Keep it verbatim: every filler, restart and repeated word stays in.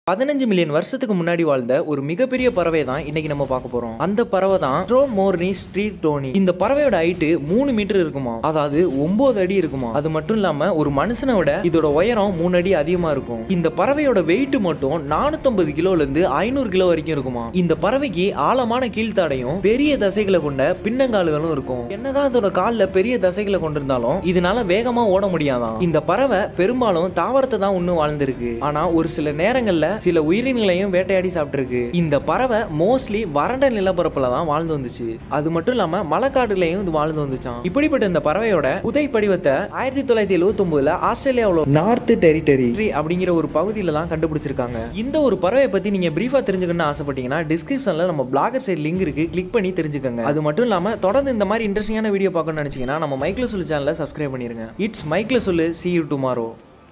பதினஞ்சு மில்லியன் வருஷத்துக்கு முன்னாடி வாழ்ந்த ஒரு மிகப்பெரிய பறவை தான் இன்னைக்கு நம்ம பார்க்க போறோம். அந்த பறவை தான் ஸ்ட்ரோமோர்னிஸ் ஸ்ட்ரீட்டோனி. இந்த பறவையோட ஹைட் மூணு மீட்டர் இருக்குமா, அதாவது ஒன்பது அடி இருக்குமா. அது மட்டும் இல்லாம ஒரு மனுஷனை விட இதோட உயரம் மூணு அடி அதிகமா இருக்கும். இந்த பறவையோட வெயிட் மட்டும் நானூத்தி ஐம்பது கிலோல இருந்து ஐநூறு கிலோ வரைக்கும் இருக்குமா. இந்த பறவைக்கு ஆழமான கீழ்த்தாடையும் பெரிய தசைகளை கொண்ட பின்னங்கால்களும் இருக்கும். என்னதான் இதோட கால்ல பெரிய தசைகளை கொண்டிருந்தாலும் இதனால வேகமா ஓட முடியாதான். இந்த பறவை பெரும்பாலும் தாவரத்தை தான் இன்னும் வாழ்ந்திருக்கு. ஆனா ஒரு சில நேரங்கள்ல சில உயிரினங்களையும் வேட்டையாடி சாப்பிட்டிருக்கு. இந்த பறவை மோஸ்ட்லி வறண்ட நிலப்பரப்புல தான் வாழ்ந்து வந்துச்சு. அது மட்டும் இல்லாம மலைக்காடுகளையும் இது வாழ்ந்து வந்துச்சான். இப்படிப்பட்ட இந்த பறவையோட புதை படிவத்தை ஆயிரத்தி தொள்ளாயிரத்தி எழுபத்தி ஒன்பதுல ஆஸ்திரேலியாவோட நார்த் டெரிட்டரி அப்படிங்கிற ஒரு பகுதியில தான் கண்டுபிடிச்சிருக்காங்க. இந்த ஒரு பறவையை பத்தி நீங்க பிரீஃபா தெரிஞ்சுக்கணும்னு ஆசைப்பட்டீங்கன்னா டிஸ்கிரிப்ஷன்ல நம்ம பிளாகர் சைட் லிங்க் இருக்கு, கிளிக் பண்ணி தெரிஞ்சுக்கங்க. அது மட்டும் இல்லாம தொடர்ந்து இந்த மாதிரி இன்ட்ரெஸ்டிங்கான வீடியோ பார்க்கணும்னு நினைச்சீங்கன்னா நம்ம மைக்ல சொல்லு சேனலை சப்ஸ்கிரைப் பண்ணிருங்க. இட்ஸ் மைக்ல சொல்லு. See you tomorrow.